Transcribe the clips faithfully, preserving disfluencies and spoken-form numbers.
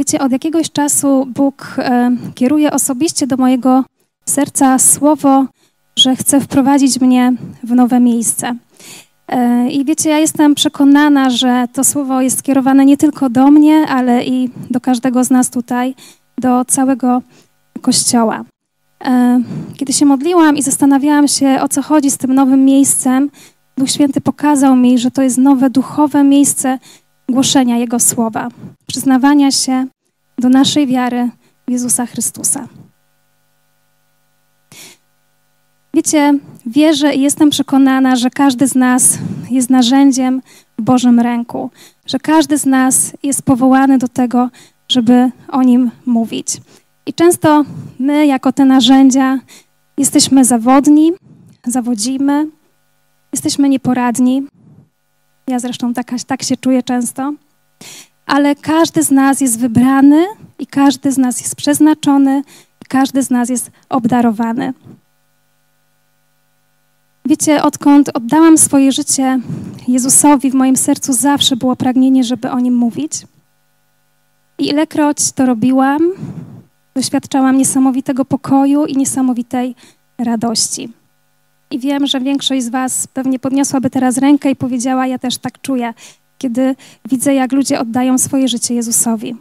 Wiecie, od jakiegoś czasu Bóg e, kieruje osobiście do mojego serca słowo, że chce wprowadzić mnie w nowe miejsce. E, I wiecie, ja jestem przekonana, że to słowo jest skierowane nie tylko do mnie, ale i do każdego z nas tutaj, do całego Kościoła. E, kiedy się modliłam i zastanawiałam się, o co chodzi z tym nowym miejscem, Duch Święty pokazał mi, że to jest nowe duchowe miejsce głoszenia Jego słowa, przyznawania się do naszej wiary w Jezusa Chrystusa. Wiecie, wierzę i jestem przekonana, że każdy z nas jest narzędziem w Bożym ręku, że każdy z nas jest powołany do tego, żeby o Nim mówić. I często my, jako te narzędzia, jesteśmy zawodni, zawodzimy, jesteśmy nieporadni. Ja zresztą tak, tak się czuję często. Ale każdy z nas jest wybrany i każdy z nas jest przeznaczony i każdy z nas jest obdarowany. Wiecie, odkąd oddałam swoje życie Jezusowi, w moim sercu zawsze było pragnienie, żeby o Nim mówić. I ilekroć to robiłam, doświadczałam niesamowitego pokoju i niesamowitej radości. I wiem, że większość z was pewnie podniosłaby teraz rękę i powiedziała, ja też tak czuję, kiedy widzę, jak ludzie oddają swoje życie Jezusowi.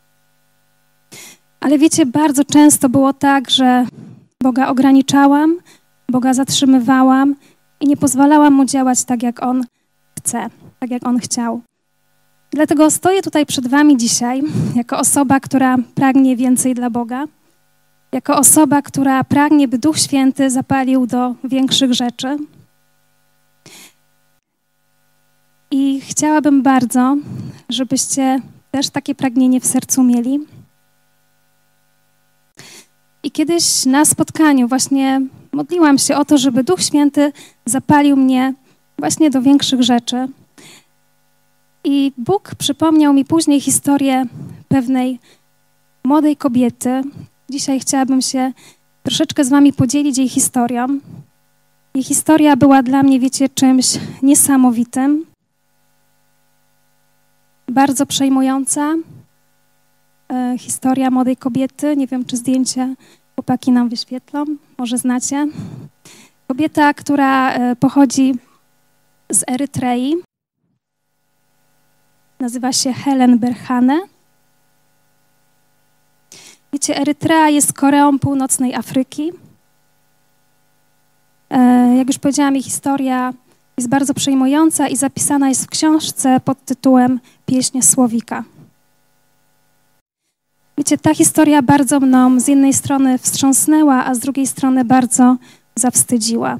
Ale wiecie, bardzo często było tak, że Boga ograniczałam, Boga zatrzymywałam i nie pozwalałam Mu działać tak, jak On chce, tak, jak On chciał. Dlatego stoję tutaj przed wami dzisiaj jako osoba, która pragnie więcej dla Boga, jako osoba, która pragnie, by Duch Święty zapalił do większych rzeczy. I chciałabym bardzo, żebyście też takie pragnienie w sercu mieli. I kiedyś na spotkaniu właśnie modliłam się o to, żeby Duch Święty zapalił mnie właśnie do większych rzeczy. I Bóg przypomniał mi później historię pewnej młodej kobiety. Dzisiaj chciałabym się troszeczkę z wami podzielić jej historią. Jej historia była dla mnie, wiecie, czymś niesamowitym. Bardzo przejmująca. E, historia młodej kobiety. Nie wiem, czy zdjęcie chłopaki nam wyświetlą. Może znacie. Kobieta, która e, pochodzi z Erytrei. Nazywa się Helen Berhane. Wiecie, Erytrea jest Koreą Północnej Afryki. E, jak już powiedziałam, jej historia jest bardzo przejmująca i zapisana jest w książce pod tytułem Pieśń Słowika. Wiecie, ta historia bardzo mną z jednej strony wstrząsnęła, a z drugiej strony bardzo zawstydziła.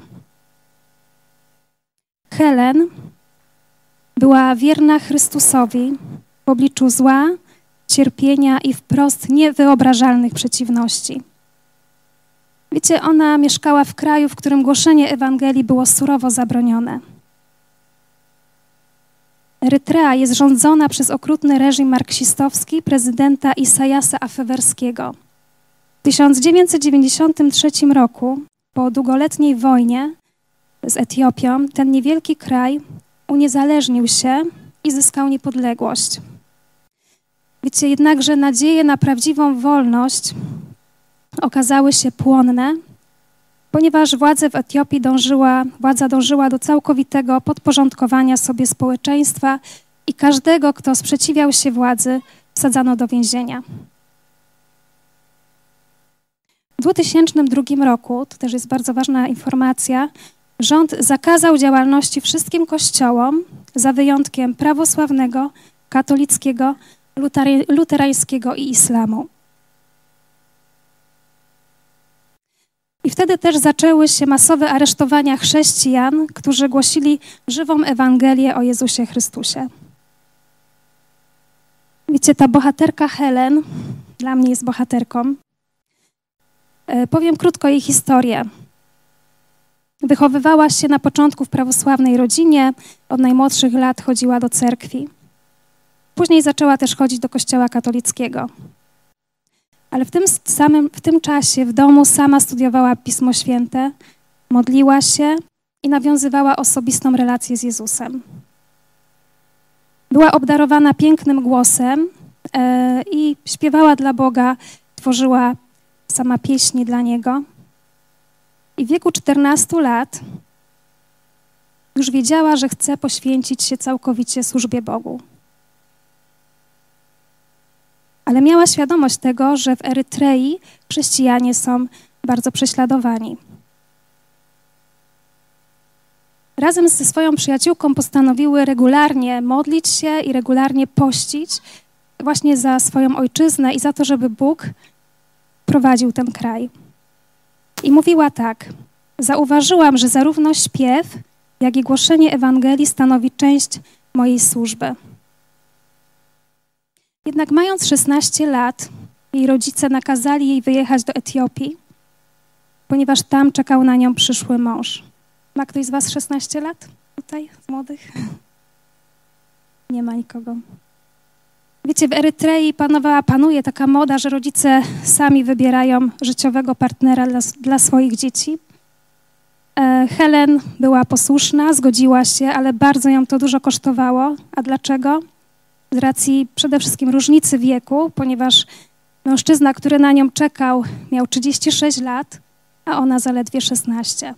Helen była wierna Chrystusowi w obliczu zła, cierpienia i wprost niewyobrażalnych przeciwności. Wiecie, ona mieszkała w kraju, w którym głoszenie Ewangelii było surowo zabronione. Erytrea jest rządzona przez okrutny reżim marksistowski prezydenta Isaiasa Afewerskiego. W tysiąc dziewięćset dziewięćdziesiątym trzecim roku, po długoletniej wojnie z Etiopią, ten niewielki kraj uniezależnił się i zyskał niepodległość. Wiecie, jednakże nadzieje na prawdziwą wolność okazały się płonne, ponieważ władze w Etiopii dążyła, władza dążyła do całkowitego podporządkowania sobie społeczeństwa i każdego, kto sprzeciwiał się władzy, wsadzano do więzienia. W dwa tysiące drugim roku, to też jest bardzo ważna informacja, rząd zakazał działalności wszystkim kościołom, za wyjątkiem prawosławnego, katolickiego, luterańskiego i islamu. I wtedy też zaczęły się masowe aresztowania chrześcijan, którzy głosili żywą Ewangelię o Jezusie Chrystusie. Wiecie, ta bohaterka Helen, dla mnie jest bohaterką. Powiem krótko jej historię. Wychowywała się na początku w prawosławnej rodzinie, od najmłodszych lat chodziła do cerkwi. Później zaczęła też chodzić do kościoła katolickiego. Ale w tym samym, w tym czasie w domu sama studiowała Pismo Święte, modliła się i nawiązywała osobistą relację z Jezusem. Była obdarowana pięknym głosem, i śpiewała dla Boga, tworzyła sama pieśni dla Niego. I w wieku czternastu lat już wiedziała, że chce poświęcić się całkowicie służbie Bogu. Ale miała świadomość tego, że w Erytrei chrześcijanie są bardzo prześladowani. Razem ze swoją przyjaciółką postanowiły regularnie modlić się i regularnie pościć właśnie za swoją ojczyznę i za to, żeby Bóg prowadził ten kraj. I mówiła tak: zauważyłam, że zarówno śpiew, jak i głoszenie Ewangelii stanowi część mojej służby. Jednak mając szesnaście lat, jej rodzice nakazali jej wyjechać do Etiopii, ponieważ tam czekał na nią przyszły mąż. Ma ktoś z was szesnaście lat tutaj, z młodych? Nie ma nikogo. Wiecie, w Erytrei panowała, panuje taka moda, że rodzice sami wybierają życiowego partnera dla, dla swoich dzieci. E, Helen była posłuszna, zgodziła się, ale bardzo ją to dużo kosztowało. A dlaczego? Z racji przede wszystkim różnicy wieku, ponieważ mężczyzna, który na nią czekał, miał trzydzieści sześć lat, a ona zaledwie szesnaście.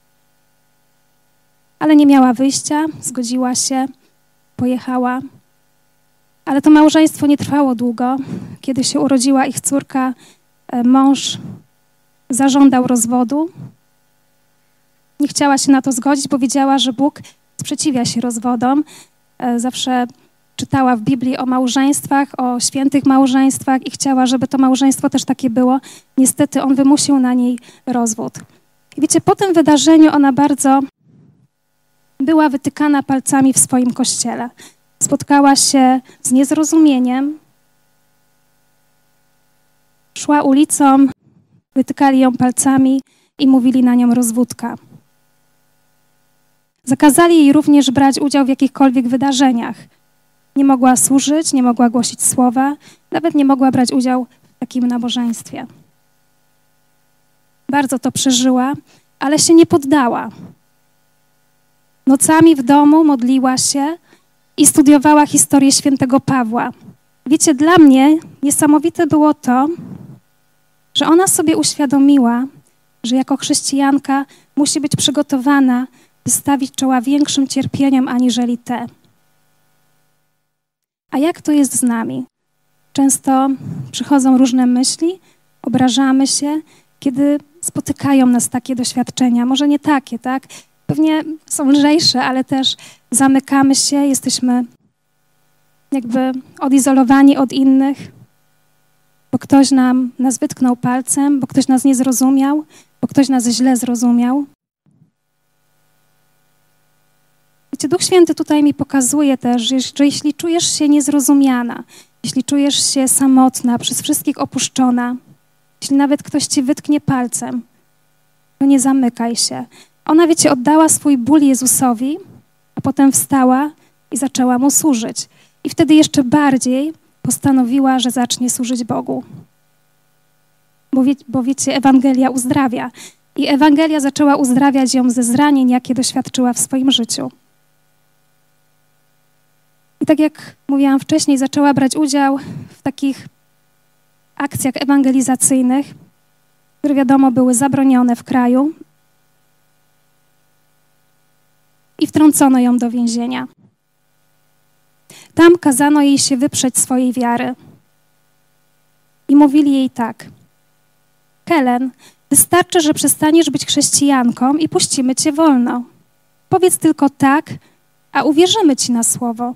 Ale nie miała wyjścia, zgodziła się, pojechała. Ale to małżeństwo nie trwało długo. Kiedy się urodziła ich córka, mąż zażądał rozwodu. Nie chciała się na to zgodzić, bo wiedziała, że Bóg sprzeciwia się rozwodom. Zawsze czytała w Biblii o małżeństwach, o świętych małżeństwach i chciała, żeby to małżeństwo też takie było. Niestety on wymusił na niej rozwód. I wiecie, po tym wydarzeniu ona bardzo była wytykana palcami w swoim kościele. Spotkała się z niezrozumieniem. Szła ulicą, wytykali ją palcami i mówili na nią rozwódka. Zakazali jej również brać udział w jakichkolwiek wydarzeniach. Nie mogła służyć, nie mogła głosić słowa, nawet nie mogła brać udziału w takim nabożeństwie. Bardzo to przeżyła, ale się nie poddała. Nocami w domu modliła się i studiowała historię świętego Pawła. Wiecie, dla mnie niesamowite było to, że ona sobie uświadomiła, że jako chrześcijanka musi być przygotowana, by stawić czoła większym cierpieniom aniżeli te. A jak to jest z nami? Często przychodzą różne myśli, obrażamy się, kiedy spotykają nas takie doświadczenia. Może nie takie, tak? Pewnie są lżejsze, ale też zamykamy się, jesteśmy jakby odizolowani od innych, bo ktoś nam, nas wytknął palcem, bo ktoś nas nie zrozumiał, bo ktoś nas źle zrozumiał. Wiecie, Duch Święty tutaj mi pokazuje też, że, że jeśli czujesz się niezrozumiana, jeśli czujesz się samotna, przez wszystkich opuszczona, jeśli nawet ktoś ci wytknie palcem, to nie zamykaj się. Ona, wiecie, oddała swój ból Jezusowi, a potem wstała i zaczęła Mu służyć. I wtedy jeszcze bardziej postanowiła, że zacznie służyć Bogu. Bo, wie, bo wiecie, Ewangelia uzdrawia. I Ewangelia zaczęła uzdrawiać ją ze zranień, jakie doświadczyła w swoim życiu. I tak jak mówiłam wcześniej, zaczęła brać udział w takich akcjach ewangelizacyjnych, które wiadomo były zabronione w kraju. I wtrącono ją do więzienia. Tam kazano jej się wyprzeć swojej wiary. I mówili jej tak: Helen, wystarczy, że przestaniesz być chrześcijanką i puścimy cię wolno. Powiedz tylko tak, a uwierzymy ci na słowo.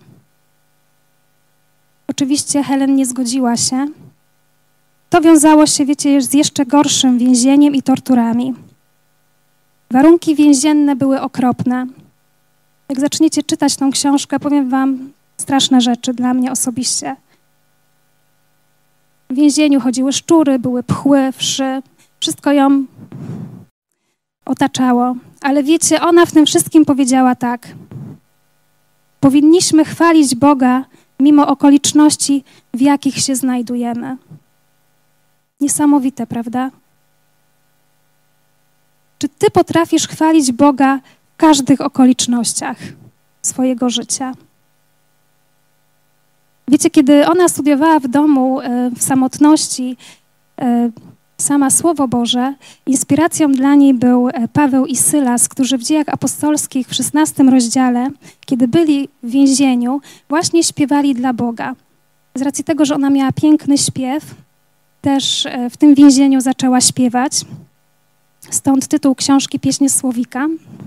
Oczywiście Helen nie zgodziła się. To wiązało się, wiecie, z jeszcze gorszym więzieniem i torturami. Warunki więzienne były okropne. Jak zaczniecie czytać tą książkę, powiem wam straszne rzeczy dla mnie osobiście. W więzieniu chodziły szczury, były pchły, wszy. Wszystko ją otaczało. Ale wiecie, ona w tym wszystkim powiedziała tak: powinniśmy chwalić Boga mimo okoliczności, w jakich się znajdujemy. Niesamowite, prawda? Czy ty potrafisz chwalić Boga w każdych okolicznościach swojego życia? Wiecie, kiedy ona studiowała w domu, w samotności, sama Słowo Boże, inspiracją dla niej był Paweł i Sylas, którzy w Dziejach Apostolskich w szesnastym rozdziale, kiedy byli w więzieniu, właśnie śpiewali dla Boga. Z racji tego, że ona miała piękny śpiew, też w tym więzieniu zaczęła śpiewać. Stąd tytuł książki Pieśń Słowika.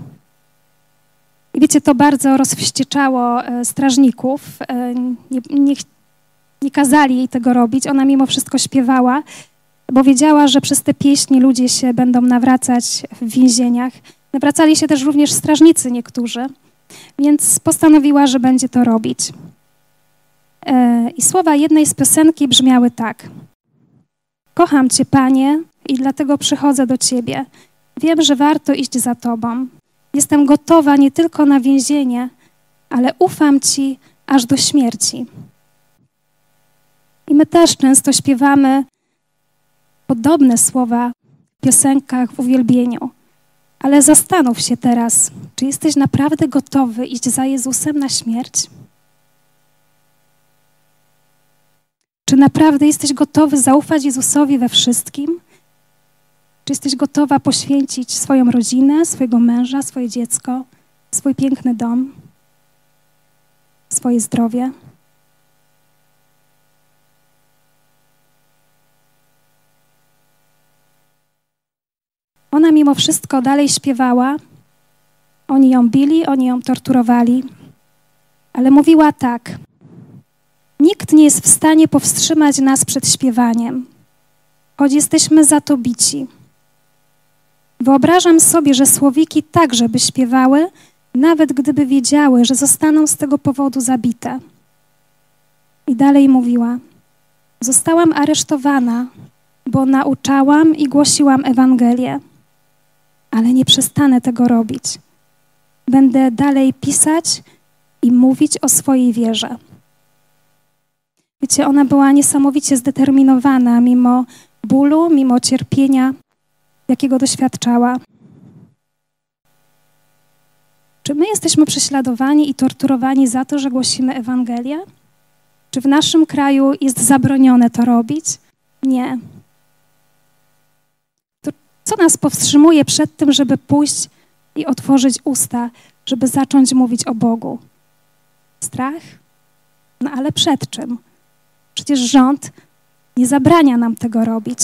I wiecie, to bardzo rozwścieczało strażników. Nie, nie, nie kazali jej tego robić. Ona mimo wszystko śpiewała, bo wiedziała, że przez te pieśni ludzie się będą nawracać w więzieniach. Nawracali się też również strażnicy niektórzy, więc postanowiła, że będzie to robić. I słowa jednej z piosenki brzmiały tak. Kocham Cię, Panie, i dlatego przychodzę do Ciebie. Wiem, że warto iść za Tobą. Jestem gotowa nie tylko na więzienie, ale ufam Ci aż do śmierci. I my też często śpiewamy podobne słowa w piosenkach, w uwielbieniu. Ale zastanów się teraz, czy jesteś naprawdę gotowy iść za Jezusem na śmierć? Czy naprawdę jesteś gotowy zaufać Jezusowi we wszystkim? Czy jesteś gotowa poświęcić swoją rodzinę, swojego męża, swoje dziecko, swój piękny dom, swoje zdrowie? Ona mimo wszystko dalej śpiewała. Oni ją bili, oni ją torturowali, ale mówiła tak. Nikt nie jest w stanie powstrzymać nas przed śpiewaniem, choć jesteśmy za to bici. Wyobrażam sobie, że słowiki także by śpiewały, nawet gdyby wiedziały, że zostaną z tego powodu zabite. I dalej mówiła, zostałam aresztowana, bo nauczałam i głosiłam Ewangelię, ale nie przestanę tego robić. Będę dalej pisać i mówić o swojej wierze. Wiecie, ona była niesamowicie zdeterminowana, mimo bólu, mimo cierpienia, jakiego doświadczała. Czy my jesteśmy prześladowani i torturowani za to, że głosimy Ewangelię? Czy w naszym kraju jest zabronione to robić? Nie. To co nas powstrzymuje przed tym, żeby pójść i otworzyć usta, żeby zacząć mówić o Bogu? Strach? No ale przed czym? Przecież rząd nie zabrania nam tego robić.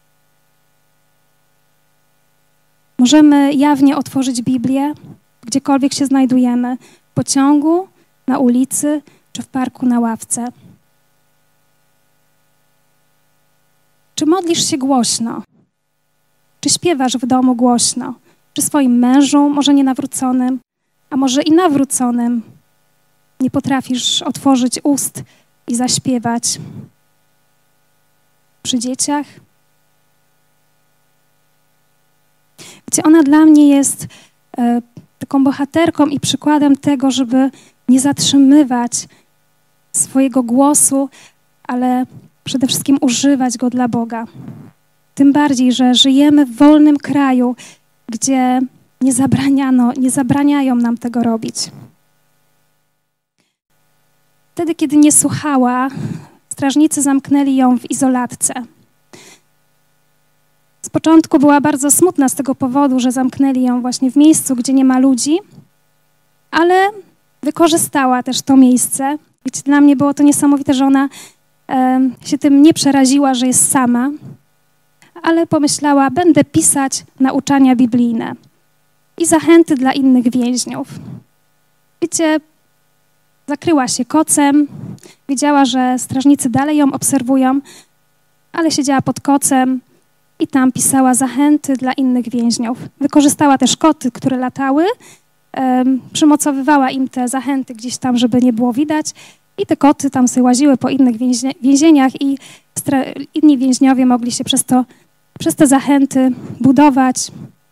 Możemy jawnie otworzyć Biblię, gdziekolwiek się znajdujemy, w pociągu, na ulicy czy w parku na ławce. Czy modlisz się głośno? Czy śpiewasz w domu głośno? Czy swoim mężu, może nienawróconym, a może i nawróconym, nie potrafisz otworzyć ust i zaśpiewać? Przy dzieciach? Wiecie, ona dla mnie jest e, taką bohaterką i przykładem tego, żeby nie zatrzymywać swojego głosu, ale przede wszystkim używać go dla Boga. Tym bardziej, że żyjemy w wolnym kraju, gdzie nie zabraniano, nie zabraniają nam tego robić. Wtedy, kiedy nie słuchała, strażnicy zamknęli ją w izolatce. Z początku była bardzo smutna z tego powodu, że zamknęli ją właśnie w miejscu, gdzie nie ma ludzi, ale wykorzystała też to miejsce. Wiecie, dla mnie było to niesamowite, że ona e, się tym nie przeraziła, że jest sama, ale pomyślała, będę pisać nauczania biblijne i zachęty dla innych więźniów. Wiecie, zakryła się kocem, wiedziała, że strażnicy dalej ją obserwują, ale siedziała pod kocem i tam pisała zachęty dla innych więźniów. Wykorzystała też koty, które latały, um, przymocowywała im te zachęty gdzieś tam, żeby nie było widać i te koty tam sobie łaziły po innych więźnia- więzieniach i stra- inni więźniowie mogli się przez to, przez te zachęty budować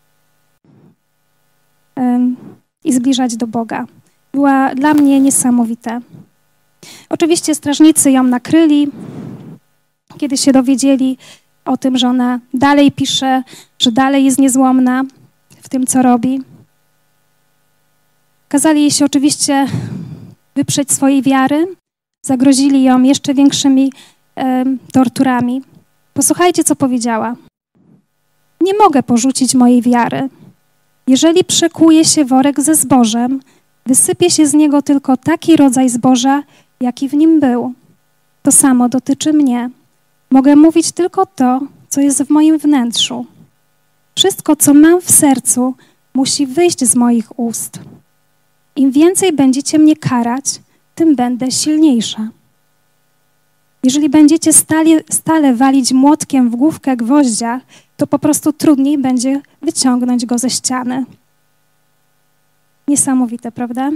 um, i zbliżać do Boga. Była dla mnie niesamowite. Oczywiście strażnicy ją nakryli, kiedy się dowiedzieli o tym, że ona dalej pisze, że dalej jest niezłomna w tym, co robi. Kazali jej się oczywiście wyprzeć swojej wiary, zagrozili ją jeszcze większymi e, torturami. Posłuchajcie, co powiedziała. Nie mogę porzucić mojej wiary. Jeżeli przekuje się worek ze zbożem, wysypie się z niego tylko taki rodzaj zboża, jaki w nim był. To samo dotyczy mnie. Mogę mówić tylko to, co jest w moim wnętrzu. Wszystko, co mam w sercu, musi wyjść z moich ust. Im więcej będziecie mnie karać, tym będę silniejsza. Jeżeli będziecie stale, stale walić młotkiem w główkę gwoździa, to po prostu trudniej będzie wyciągnąć go ze ściany. Niesamowite, prawda?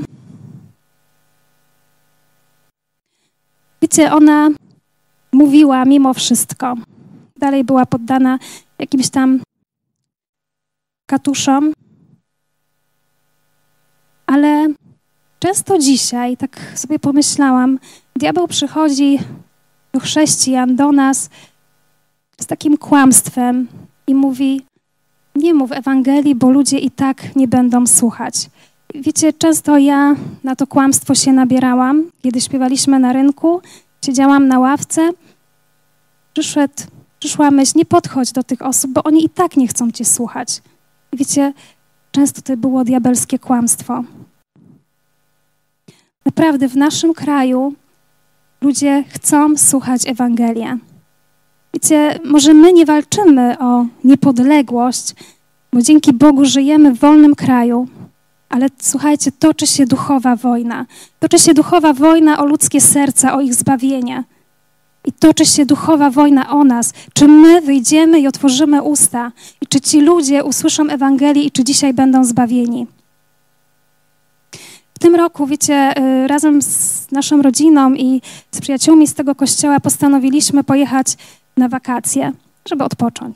Wiecie, ona mówiła mimo wszystko. Dalej była poddana jakimś tam katuszom. Ale często dzisiaj, tak sobie pomyślałam, diabeł przychodzi do chrześcijan, do nas z takim kłamstwem i mówi: nie mów Ewangelii, bo ludzie i tak nie będą słuchać. Wiecie, często ja na to kłamstwo się nabierałam, kiedy śpiewaliśmy na rynku, siedziałam na ławce, przyszedł, przyszła myśl: nie podchodź do tych osób, bo oni i tak nie chcą cię słuchać. I wiecie, często to było diabelskie kłamstwo. Naprawdę w naszym kraju ludzie chcą słuchać Ewangelii. Wiecie, może my nie walczymy o niepodległość, bo dzięki Bogu żyjemy w wolnym kraju, ale słuchajcie, toczy się duchowa wojna. Toczy się duchowa wojna o ludzkie serca, o ich zbawienie. I toczy się duchowa wojna o nas. Czy my wyjdziemy i otworzymy usta? I czy ci ludzie usłyszą Ewangelię i czy dzisiaj będą zbawieni? W tym roku, wiecie, razem z naszą rodziną i z przyjaciółmi z tego kościoła postanowiliśmy pojechać na wakacje, żeby odpocząć.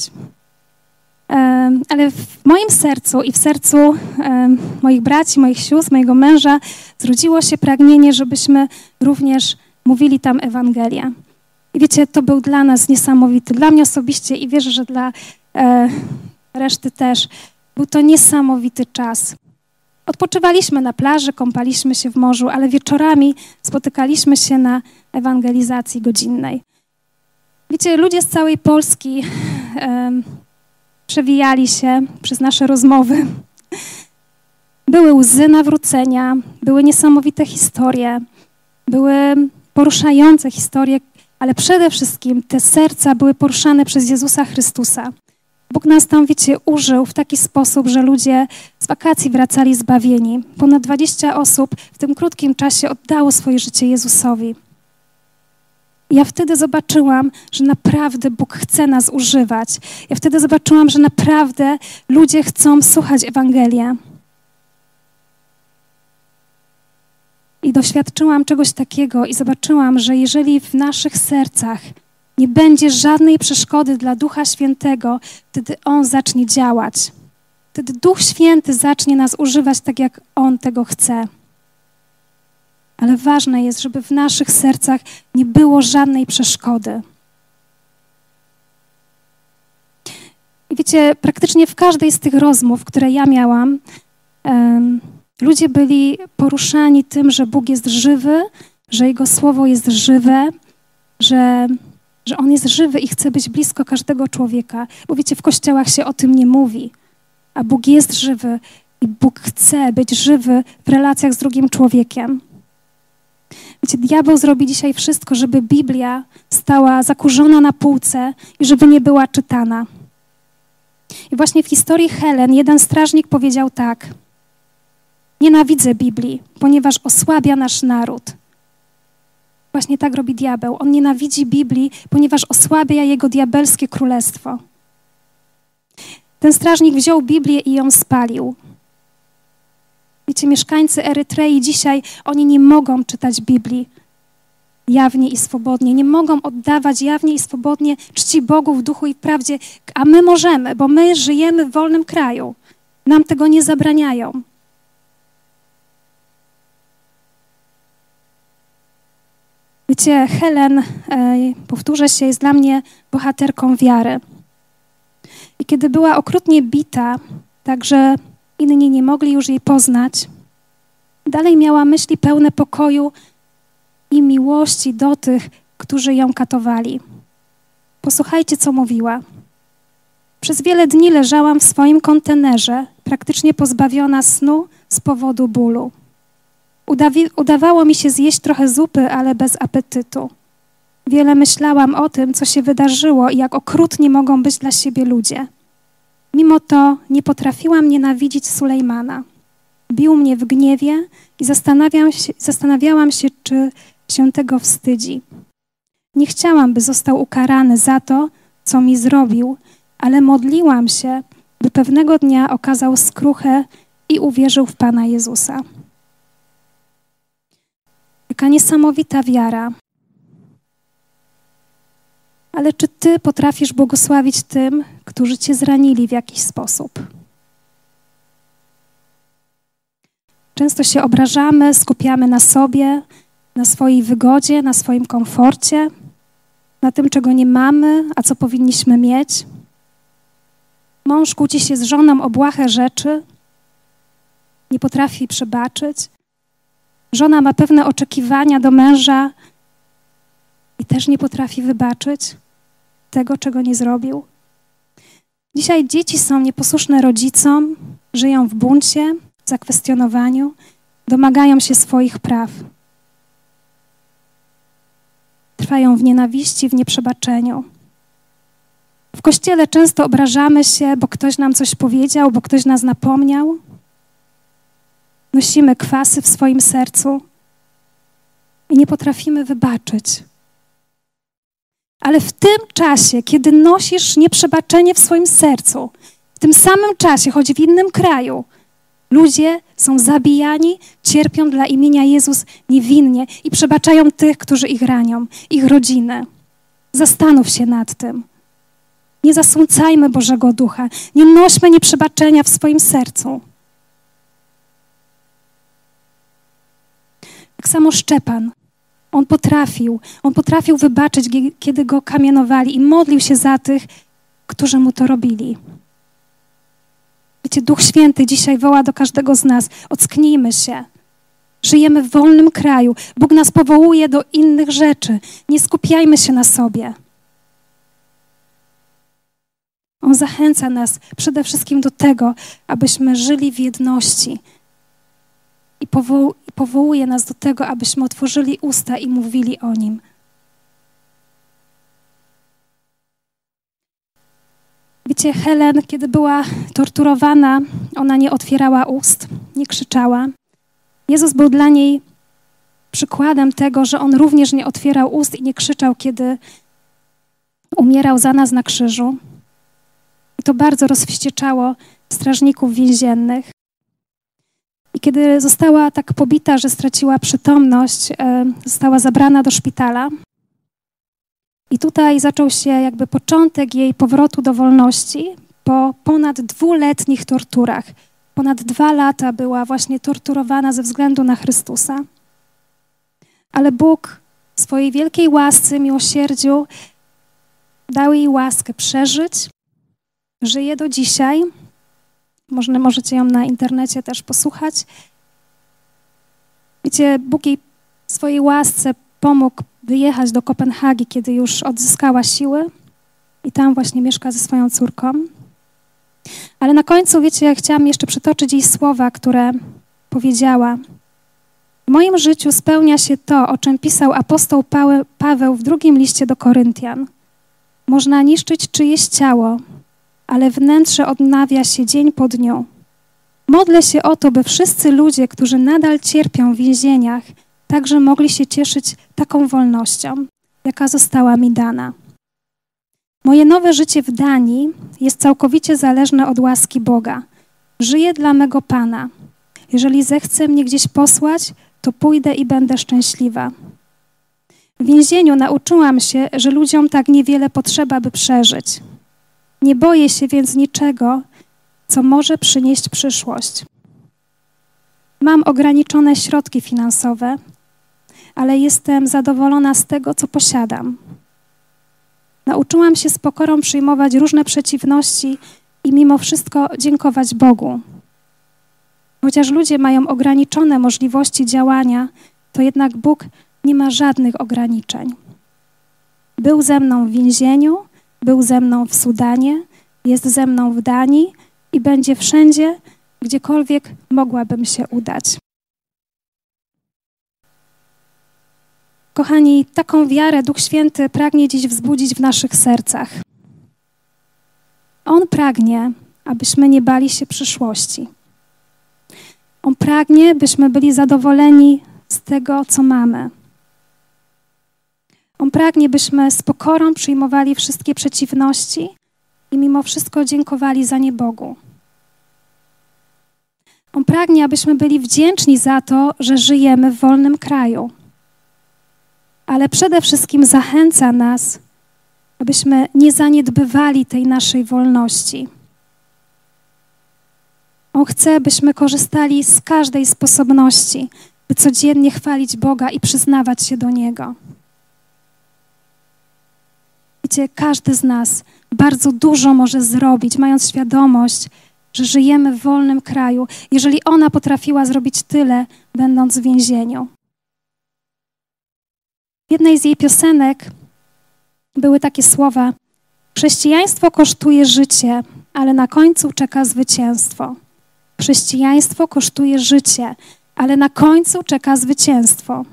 Ale w moim sercu i w sercu moich braci, moich sióstr, mojego męża zrodziło się pragnienie, żebyśmy również mówili tam Ewangelię. I wiecie, to był dla nas niesamowity, dla mnie osobiście i wierzę, że dla e, reszty też, był to niesamowity czas. Odpoczywaliśmy na plaży, kąpaliśmy się w morzu, ale wieczorami spotykaliśmy się na ewangelizacji godzinnej. Wiecie, ludzie z całej Polski e, przewijali się przez nasze rozmowy. Były łzy nawrócenia, były niesamowite historie, były poruszające historie, ale przede wszystkim te serca były poruszane przez Jezusa Chrystusa. Bóg nas tam, wiecie, użył w taki sposób, że ludzie z wakacji wracali zbawieni. Ponad dwadzieścia osób w tym krótkim czasie oddało swoje życie Jezusowi. Ja wtedy zobaczyłam, że naprawdę Bóg chce nas używać. Ja wtedy zobaczyłam, że naprawdę ludzie chcą słuchać Ewangelię. I doświadczyłam czegoś takiego i zobaczyłam, że jeżeli w naszych sercach nie będzie żadnej przeszkody dla Ducha Świętego, wtedy On zacznie działać. Wtedy Duch Święty zacznie nas używać tak, jak On tego chce. Ale ważne jest, żeby w naszych sercach nie było żadnej przeszkody. I wiecie, praktycznie w każdej z tych rozmów, które ja miałam, um, ludzie byli poruszani tym, że Bóg jest żywy, że Jego Słowo jest żywe, że, że On jest żywy i chce być blisko każdego człowieka. Bo wiecie, w kościołach się o tym nie mówi, a Bóg jest żywy i Bóg chce być żywy w relacjach z drugim człowiekiem. Wiecie, diabeł zrobi dzisiaj wszystko, żeby Biblia stała zakurzona na półce i żeby nie była czytana. I właśnie w historii Helen jeden strażnik powiedział tak: nienawidzę Biblii, ponieważ osłabia nasz naród. Właśnie tak robi diabeł. On nienawidzi Biblii, ponieważ osłabia jego diabelskie królestwo. Ten strażnik wziął Biblię i ją spalił. Wiecie, mieszkańcy Erytrei dzisiaj, oni nie mogą czytać Biblii jawnie i swobodnie. Nie mogą oddawać jawnie i swobodnie czci Bogu w duchu i w prawdzie, a my możemy, bo my żyjemy w wolnym kraju. Nam tego nie zabraniają. Wiecie, Helen, e, powtórzę się, jest dla mnie bohaterką wiary. I kiedy była okrutnie bita, tak że inni nie mogli już jej poznać, dalej miała myśli pełne pokoju i miłości do tych, którzy ją katowali. Posłuchajcie, co mówiła. Przez wiele dni leżałam w swoim kontenerze, praktycznie pozbawiona snu z powodu bólu. Udawi- udawało mi się zjeść trochę zupy, ale bez apetytu. Wiele myślałam o tym, co się wydarzyło i jak okrutni mogą być dla siebie ludzie. Mimo to nie potrafiłam nienawidzić Sulejmana. Bił mnie w gniewie i zastanawiam się, zastanawiałam się, czy się tego wstydzi. Nie chciałam, by został ukarany za to, co mi zrobił, ale modliłam się, by pewnego dnia okazał skruchę i uwierzył w Pana Jezusa. Jaka niesamowita wiara. Ale czy Ty potrafisz błogosławić tym, którzy Cię zranili w jakiś sposób? Często się obrażamy, skupiamy na sobie, na swojej wygodzie, na swoim komforcie, na tym, czego nie mamy, a co powinniśmy mieć. Mąż kłóci się z żoną o błahe rzeczy, nie potrafi przebaczyć. Żona ma pewne oczekiwania do męża i też nie potrafi wybaczyć tego, czego nie zrobił. Dzisiaj dzieci są nieposłuszne rodzicom, żyją w buncie, w zakwestionowaniu, domagają się swoich praw. Trwają w nienawiści, w nieprzebaczeniu. W Kościele często obrażamy się, bo ktoś nam coś powiedział, bo ktoś nas napomniał. Nosimy kwasy w swoim sercu i nie potrafimy wybaczyć. Ale w tym czasie, kiedy nosisz nieprzebaczenie w swoim sercu, w tym samym czasie, choć w innym kraju, ludzie są zabijani, cierpią dla imienia Jezus niewinnie i przebaczają tych, którzy ich ranią, ich rodziny. Zastanów się nad tym. Nie zasmucajmy Bożego Ducha. Nie nośmy nieprzebaczenia w swoim sercu. Tak samo Szczepan. On potrafił, on potrafił wybaczyć, kiedy go kamienowali i modlił się za tych, którzy mu to robili. Wiecie, Duch Święty dzisiaj woła do każdego z nas. Ocknijmy się. Żyjemy w wolnym kraju. Bóg nas powołuje do innych rzeczy. Nie skupiajmy się na sobie. On zachęca nas przede wszystkim do tego, abyśmy żyli w jedności. I powoł, powołuje nas do tego, abyśmy otworzyli usta i mówili o Nim. Wiecie, Helen, kiedy była torturowana, ona nie otwierała ust, nie krzyczała. Jezus był dla niej przykładem tego, że On również nie otwierał ust i nie krzyczał, kiedy umierał za nas na krzyżu. I to bardzo rozwścieczało strażników więziennych. I kiedy została tak pobita, że straciła przytomność, została zabrana do szpitala. I tutaj zaczął się jakby początek jej powrotu do wolności po ponad dwuletnich torturach. Ponad dwa lata była właśnie torturowana ze względu na Chrystusa. Ale Bóg w swojej wielkiej łasce, miłosierdziu dał jej łaskę przeżyć. Żyje do dzisiaj. Można, możecie ją na internecie też posłuchać. Wiecie, Bóg jej w swojej łasce pomógł wyjechać do Kopenhagi, kiedy już odzyskała siły i tam właśnie mieszka ze swoją córką. Ale na końcu, wiecie, ja chciałam jeszcze przytoczyć jej słowa, które powiedziała. W moim życiu spełnia się to, o czym pisał apostoł Paweł w drugim liście do Koryntian. Można niszczyć czyjeś ciało, ale wnętrze odnawia się dzień po dniu. Modlę się o to, by wszyscy ludzie, którzy nadal cierpią w więzieniach, także mogli się cieszyć taką wolnością, jaka została mi dana. Moje nowe życie w Danii jest całkowicie zależne od łaski Boga. Żyję dla mego Pana. Jeżeli zechce mnie gdzieś posłać, to pójdę i będę szczęśliwa. W więzieniu nauczyłam się, że ludziom tak niewiele potrzeba, by przeżyć. Nie boję się więc niczego, co może przynieść przyszłość. Mam ograniczone środki finansowe, ale jestem zadowolona z tego, co posiadam. Nauczyłam się z pokorą przyjmować różne przeciwności i mimo wszystko dziękować Bogu. Chociaż ludzie mają ograniczone możliwości działania, to jednak Bóg nie ma żadnych ograniczeń. Był ze mną w więzieniu, był ze mną w Sudanie, jest ze mną w Danii i będzie wszędzie, gdziekolwiek mogłabym się udać. Kochani, taką wiarę Duch Święty pragnie dziś wzbudzić w naszych sercach. On pragnie, abyśmy nie bali się przyszłości. On pragnie, byśmy byli zadowoleni z tego, co mamy. On pragnie, byśmy z pokorą przyjmowali wszystkie przeciwności i mimo wszystko dziękowali za nie Bogu. On pragnie, abyśmy byli wdzięczni za to, że żyjemy w wolnym kraju. Ale przede wszystkim zachęca nas, abyśmy nie zaniedbywali tej naszej wolności. On chce, byśmy korzystali z każdej sposobności, by codziennie chwalić Boga i przyznawać się do Niego. Wiecie, każdy z nas bardzo dużo może zrobić, mając świadomość, że żyjemy w wolnym kraju, jeżeli ona potrafiła zrobić tyle, będąc w więzieniu. W jednej z jej piosenek były takie słowa: chrześcijaństwo kosztuje życie, ale na końcu czeka zwycięstwo. Chrześcijaństwo kosztuje życie, ale na końcu czeka zwycięstwo.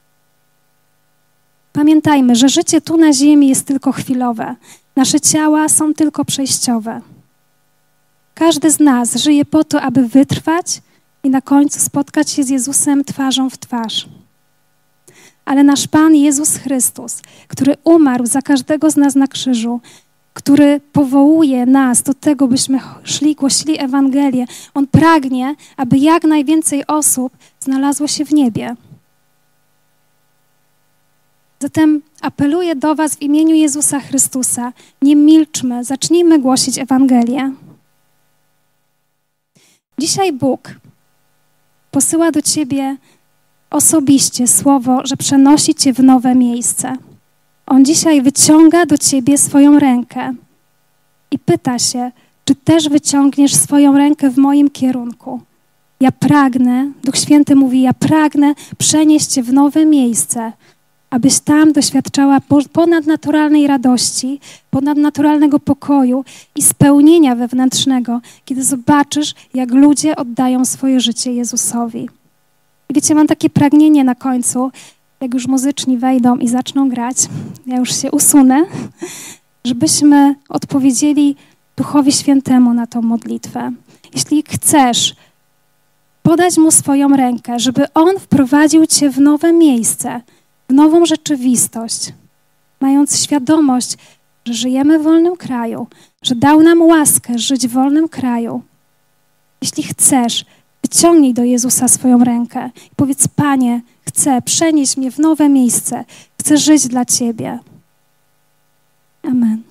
Pamiętajmy, że życie tu na ziemi jest tylko chwilowe. Nasze ciała są tylko przejściowe. Każdy z nas żyje po to, aby wytrwać i na końcu spotkać się z Jezusem twarzą w twarz. Ale nasz Pan Jezus Chrystus, który umarł za każdego z nas na krzyżu, który powołuje nas do tego, byśmy szli, głosili Ewangelię, On pragnie, aby jak najwięcej osób znalazło się w niebie. Zatem apeluję do was w imieniu Jezusa Chrystusa, nie milczmy, zacznijmy głosić Ewangelię. Dzisiaj Bóg posyła do ciebie osobiście słowo, że przenosi cię w nowe miejsce. On dzisiaj wyciąga do ciebie swoją rękę i pyta się, czy też wyciągniesz swoją rękę w moim kierunku. Ja pragnę, Duch Święty mówi, ja pragnę przenieść cię w nowe miejsce, abyś tam doświadczała ponadnaturalnej radości, ponadnaturalnego pokoju i spełnienia wewnętrznego, kiedy zobaczysz, jak ludzie oddają swoje życie Jezusowi. I wiecie, mam takie pragnienie na końcu, jak już muzyczni wejdą i zaczną grać, ja już się usunę, żebyśmy odpowiedzieli Duchowi Świętemu na tą modlitwę. Jeśli chcesz podać Mu swoją rękę, żeby On wprowadził cię w nowe miejsce, w nową rzeczywistość, mając świadomość, że żyjemy w wolnym kraju, że dał nam łaskę żyć w wolnym kraju. Jeśli chcesz, wyciągnij do Jezusa swoją rękę i powiedz: Panie, chcę, przenieść mnie w nowe miejsce, chcę żyć dla Ciebie. Amen.